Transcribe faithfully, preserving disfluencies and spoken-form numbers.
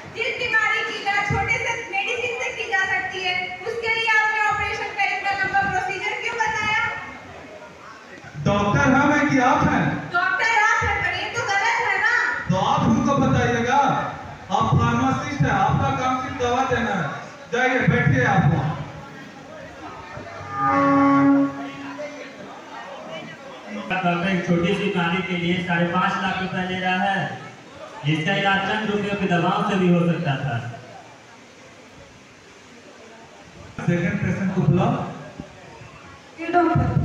जिस बीमारी की इलाज छोटे से मेडिसिन से की जा सकती है, उसके लिए आपने ऑपरेशन का इतना लंबा प्रोसीजर क्यों बताया? डॉक्टर हम हैं कि आप हैं? डॉक्टर आप हैं, पर ये तो गलत है ना। तो आप हमको बताइएगा। आप फार्मासिस्ट हैं, आपका काम सिर्फ दवा देना है। जाइए बैठिए आप वहाँ। डॉक्टर एक छोटी सी बीमारी के लिए साढ़े पाँच लाख रुपए ले रहा है, जिसका इलाज चंद रुपयों की दवाओं से भी हो सकता था। सेकंड पेशेंट को बुलाओ। डॉक्टर